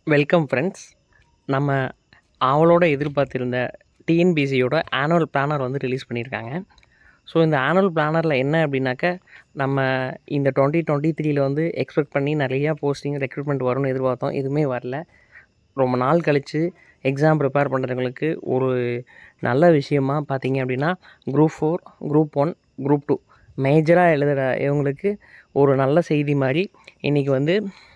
Welcome friends. நம்ம ஆவலோட எதிர்பார்த்திருந்த டிஎன்பிசியோட ஆனுவல் பிளானர் வந்து ரிலீஸ் பண்ணியிருக்காங்க. ஸோ இந்த ஆனுவல் பிளானரில் என்ன அப்படின்னாக்கா, நம்ம இந்த 2023 வந்து எக்ஸ்பெக்ட் பண்ணி நிறையா போஸ்டிங் ரெக்ரூட்மெண்ட் வரும்னு எதிர்பார்த்தோம். எதுவுமே வரல. ரொம்ப நாள் கழித்து எக்ஸாம் ப்ரிப்பேர் பண்ணுறவங்களுக்கு ஒரு நல்ல விஷயமா பார்த்தீங்க அப்படின்னா, குரூப் 4, குரூப் 1, குரூப் 2 மேஜராக எழுதுகிற இவங்களுக்கு ஒரு நல்ல செய்தி மாதிரி இன்றைக்கி வந்து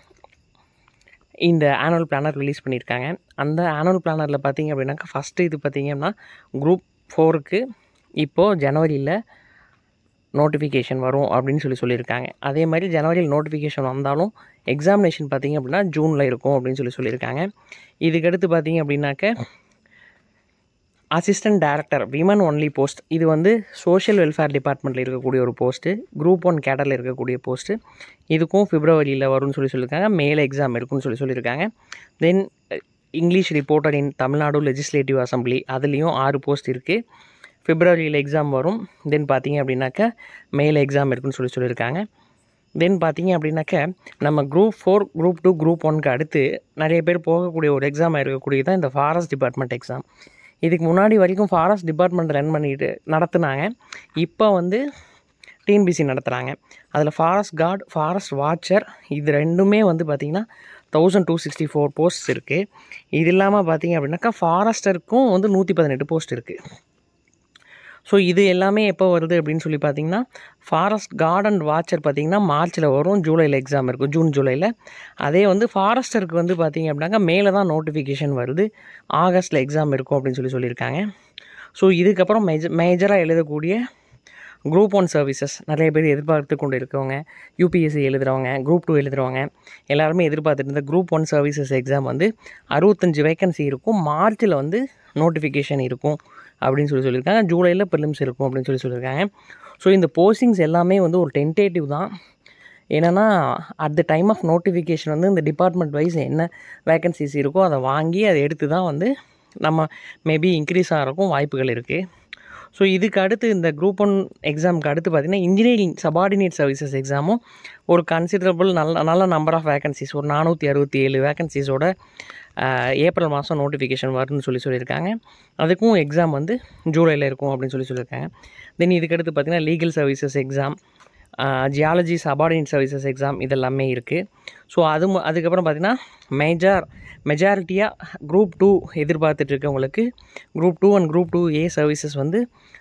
இந்த ஆனுவல் பிளானர் ரிலீஸ் பண்ணியிருக்காங்க. அந்த ஆனுவல் பிளானரில் பார்த்தீங்க அப்படின்னாக்கா, ஃபஸ்ட்டு இது பார்த்தீங்கன்னா குரூப் 4க்கு இப்போது ஜனவரியில் நோட்டிஃபிகேஷன் வரும் அப்படின்னு சொல்லியிருக்காங்க. அதே மாதிரி ஜனவரியில் நோட்டிஃபிகேஷன் வந்தாலும் எக்ஸாமினேஷன் பார்த்தீங்க அப்படின்னா ஜூனில் இருக்கும் அப்படின்னு சொல்லியிருக்காங்க. இதுக்கடுத்து பார்த்தீங்க அப்படின்னாக்க assistant director women only post, இது வந்து சோஷியல் வெல்ஃபேர் டிபார்ட்மெண்ட்டில் இருக்கக்கூடிய ஒரு போஸ்ட்டு, குரூப் 1 கேடரில் இருக்கக்கூடிய போஸ்ட்டு. இதுக்கும் பிப்ரவரியில் வரும்னு சொல்லியிருக்காங்க. மேலே எக்ஸாம் இருக்குன்னு சொல்லியிருக்காங்க. Then English reporter in Tamil Nadu legislative assembly, அதுலேயும் 6 போஸ்ட் இருக்குது. பிப்ரவரியில் எக்ஸாம் வரும். தென் பார்த்தீங்க அப்படின்னாக்கா மேலே எக்ஸாம் இருக்குன்னு சொல்லியிருக்காங்க. தென் பார்த்தீங்க அப்படின்னாக்க நம்ம குரூப் 4, குரூப் 2, குரூப் 1க்கு அடுத்து நிறைய பேர் போகக்கூடிய ஒரு எக்ஸாமாக இருக்கக்கூடியது தான் இந்த ஃபாரஸ்ட் டிபார்ட்மெண்ட் எக்ஸாம். இதுக்கு முன்னாடி வரைக்கும் ஃபாரஸ்ட் டிபார்ட்மெண்ட் ரன் பண்ணிட்டு நடத்துனாங்க. இப்போ வந்து டிஎன்பிசி நடத்துகிறாங்க. அதில் ஃபாரஸ்ட் கார்டு, ஃபாரஸ்ட் வாட்சர், இது ரெண்டுமே வந்து பார்த்திங்கன்னா 1264 போஸ்ட்ஸ் இருக்குது. இது இல்லாமல் பார்த்தீங்க அப்படின்னாக்கா ஃபாரஸ்டருக்கும் வந்து 118 போஸ்ட் இருக்குது. ஸோ இது எல்லாமே எப்போ வருது அப்படின்னு சொல்லி பார்த்தீங்கன்னா, ஃபாரஸ்ட் கார்டு அண்ட் வாட்சர் பார்த்திங்கன்னா மார்ச்சில் வரும், ஜூலையில் எக்ஸாம் இருக்கும், ஜூன் ஜூலையில். அதே வந்து ஃபாரஸ்டருக்கு வந்து பார்த்திங்க அப்படின்னாக்கா மேலே தான் நோட்டிஃபிகேஷன் வருது, ஆகஸ்ட்டில் எக்ஸாம் இருக்கும் அப்படின்னு சொல்லியிருக்காங்க. ஸோ இதுக்கப்புறம் மேஜராக எழுதக்கூடிய குரூப் 1 சர்வீசஸ் நிறைய பேர் எதிர்பார்த்து கொண்டு இருக்கவங்க, யூபிஎஸ்சி எழுதுகிறவங்க, குரூப் 2 எழுதுகிறவங்க எல்லாருமே எதிர்பார்த்துட்டு இருந்த குரூப் 1 சர்வீசஸ் எக்ஸாம் வந்து 65 வேக்கன்சி இருக்கும். மார்ச்சில் வந்து நோட்டிஃபிகேஷன் இருக்கும் அப்படின்னு சொல்லியிருக்காங்க. ஜூலையில் ப்ரிலிம்ஸ் இருக்கும் அப்படின்னு சொல்லியிருக்காங்க. ஸோ இந்த போஸ்டிங்ஸ் எல்லாமே வந்து ஒரு டென்டேட்டிவ் தான். ஏன்னா at the time of notification வந்து இந்த டிபார்ட்மெண்ட் வைஸ் என்ன வேக்கன்சிஸ் இருக்கோ அதை வாங்கி அதை எடுத்து தான் வந்து நம்ம மேபி இன்க்ரீஸ் ஆகிறக்கும் வாய்ப்புகள் இருக்குது. ஸோ இதுக்கு அடுத்து இந்த குரூப் 1 எக்ஸாமுக்கு அடுத்து பார்த்திங்கன்னா இன்ஜினியரிங் சபார்டினேட் சர்வீசஸ் எக்ஸாமும் ஒரு கன்சிடரபிள் நல்ல நம்பர் ஆஃப் வேக்கன்சிஸ், ஒரு 467 வேக்கன்சிஸோட ஏப்ரல் மாதம் நோட்டிஃபிகேஷன் வரும்னு சொல்லியிருக்காங்க. அதுக்கும் எக்ஸாம் வந்து ஜூலையில் இருக்கும் அப்படின்னு சொல்லியிருக்காங்க. தென் இதுக்கடுத்து பார்த்திங்கன்னா legal services exam, geology subordinate services exam இதெல்லாமே இருக்குது. ஸோ அதுக்கப்புறம் பார்த்திங்கன்னா மெஜாரிட்டியாக குரூப் 2 எதிர்பார்த்துட்டு இருக்கவங்களுக்கு group 2 and group 2A services வந்து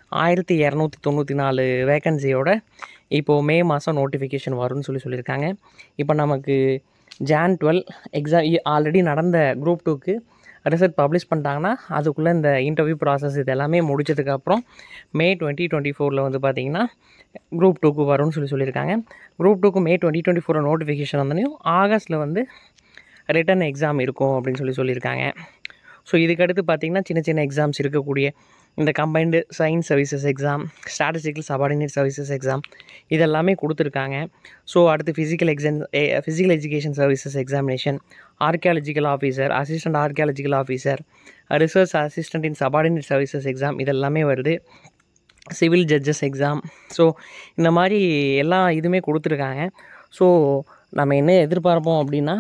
1294 வேக்கன்சியோட இப்போது மே மாதம் நோட்டிஃபிகேஷன் வரும்னு சொல்லியிருக்காங்க. இப்போ நமக்கு Jan 12 எக்ஸாம் ஆல்ரெடி நடந்த குரூப் 2க்கு ரிசல்ட் பப்ளிஷ் பண்ணிட்டாங்கன்னா அதுக்குள்ளே இந்த இன்டர்வியூ ப்ராசஸ் இது எல்லாமே முடிச்சதுக்கப்புறம் மே 2024 வந்து பார்த்திங்கன்னா குரூப் 2க்கு வரும்னு சொல்லியிருக்காங்க. குரூப் 2க்கு மே 2024 நோட்டிஃபிகேஷன் வந்தோடனையும் ஆகஸ்ட்டில் வந்து ரிட்டன் எக்ஸாம் இருக்கும் அப்படின்னு சொல்லியிருக்காங்க. ஸோ இதுக்கடுத்து பார்த்திங்கன்னா சின்ன சின்ன எக்ஸாம்ஸ் இருக்கக்கூடிய இந்த combined science services exam, statistical subordinate services exam இதெல்லாமே கொடுத்துருக்காங்க. ஸோ அடுத்து physical education services examination, archaeological officer, assistant archaeological officer, research assistant in subordinate services exam இதெல்லாமே வருது. சிவில் ஜட்ஜஸ் எக்ஸாம், ஸோ இந்த மாதிரி எல்லா இதுவுமே கொடுத்துருக்காங்க. ஸோ நம்ம என்ன எதிர்பார்ப்போம் அப்படின்னா,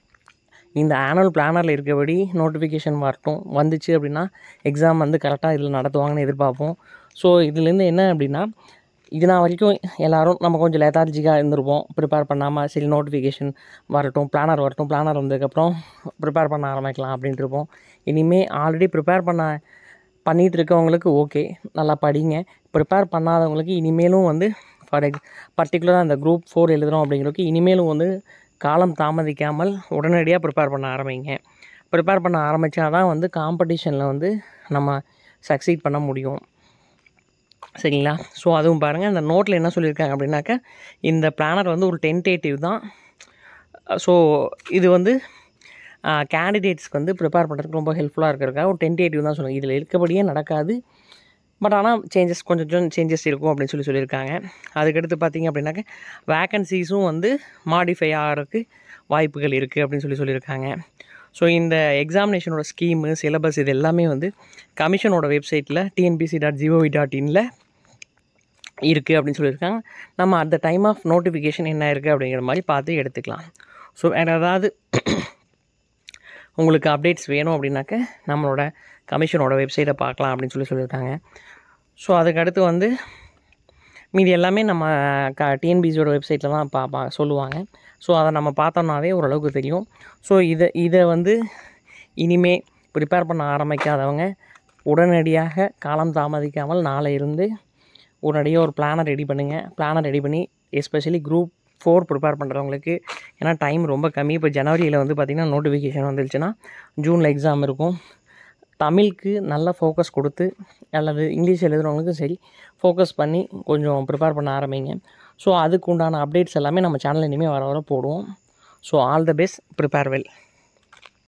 இந்த ஆனுவல் பிளானரில் இருக்கபடி நோட்டிஃபிகேஷன் வந்துச்சு அப்படின்னா எக்ஸாம் வந்து கரெக்டாக இதில் நடத்துவாங்கன்னு எதிர்பார்ப்போம். ஸோ இதுலேருந்து என்ன அப்படின்னா, இது நான் வரைக்கும் எல்லோரும் நம்ம கொஞ்சம் லெத்தார்ஜிக்காக இருந்திருப்போம், ப்ரிப்பேர் பண்ணாமல் சரி நோட்டிஃபிகேஷன் பிளானர் பிளானர் வந்ததுக்கப்புறம் ப்ரிப்பேர் பண்ண ஆரம்பிக்கலாம் அப்படின்ட்டு இருப்போம். இனிமேல் ஆல்ரெடி ப்ரிப்பேர் பண்ணிகிட்டு இருக்கவங்களுக்கு ஓகே, நல்லா படிங்க. ப்ரிப்பேர் பண்ணாதவங்களுக்கு இனிமேலும் வந்து பர்டிகுலராக அந்த குரூப் 4 எழுதுகிறோம் அப்படிங்கிறதுக்கு இனிமேலும் வந்து காலம் தாமதிக்காமல் உடனடியாக ப்ரிப்பேர் பண்ண ஆரம்பிங்க. ப்ரிப்பேர் பண்ண ஆரம்பித்தா தான் வந்து காம்படிஷனில் வந்து நம்ம சக்சீட் பண்ண முடியும், சரிங்களா? ஸோ அதுவும் பாருங்கள், இந்த நோட்டில் என்ன சொல்லியிருக்காங்க அப்படின்னாக்கா, இந்த பிளானர் வந்து ஒரு டென்டேட்டிவ் தான். ஸோ இது வந்து கேண்டிடேட்ஸ்க்கு வந்து ப்ரிப்பேர் பண்ணுறதுக்கு ரொம்ப ஹெல்ப்ஃபுல்லாக இருக்கிறதுக்காக ஒரு டென்டேட்டிவ் தான் சொல்லுவாங்க. இதில் இருக்கபடியே நடக்காது, பட் ஆனால் கொஞ்சம் சேஞ்சஸ் இருக்கும் அப்படின்னு சொல்லியிருக்காங்க. அதுக்கடுத்து பார்த்திங்க அப்படின்னாக்க வேக்கன்சிஸும் வந்து மாடிஃபை ஆகிறதுக்கு வாய்ப்புகள் இருக்குது அப்படின்னு சொல்லியிருக்காங்க. ஸோ இந்த எக்ஸாமினேஷனோட ஸ்கீமு, சிலபஸ் இது எல்லாமே வந்து கமிஷனோட வெப்சைட்டில் tnpc.gov.in இருக்குது அப்படின்னு சொல்லியிருக்காங்க. நம்ம at the time of notification என்ன இருக்குது அப்படிங்கிற மாதிரி பார்த்து எடுத்துக்கலாம். ஸோ வேறு ஏதாவது உங்களுக்கு அப்டேட்ஸ் வேணும் அப்படின்னாக்க நம்மளோட கமிஷனோட வெப்சைட்டை பார்க்கலாம் அப்படின்னு சொல்லியிருக்காங்க. ஸோ அதுக்கடுத்து வந்து மீதி எல்லாமே நம்ம டிஎன்பிசியோட வெப்சைட்டில் தான் சொல்லுவாங்க. ஸோ அதை நம்ம பார்த்தோம்னாவே ஓரளவுக்கு தெரியும். ஸோ இதை வந்து இனிமே ப்ரிப்பேர் பண்ண ஆரம்பிக்காதவங்க உடனடியாக காலம் தாமதிக்காமல் நாளை இருந்து உடனடியாக ஒரு பிளானை ரெடி பண்ணுங்கள். பிளானை ரெடி பண்ணி எஸ்பெஷலி குரூப் 4 ப்ரிப்பேர் பண்ணுறவங்களுக்கு, ஏன்னா டைம் ரொம்ப கம்மி. இப்போ ஜனவரியில் வந்து பார்த்திங்கன்னா நோட்டிஃபிகேஷன் வந்துருச்சுன்னா ஜூனில் எக்ஸாம் இருக்கும். தமிழுக்கு நல்ல ஃபோக்கஸ் கொடுத்து அல்லது இங்கிலீஷ் எழுதுகிறவங்களுக்கும் சரி ஃபோக்கஸ் பண்ணி கொஞ்சம் ப்ரிப்பேர் பண்ண ஆரம்பிங்க. ஸோ அதுக்கு உண்டான அப்டேட்ஸ் எல்லாமே நம்ம சேனலில் இனிமேல் வர போடுவோம். So all the best, prepare well.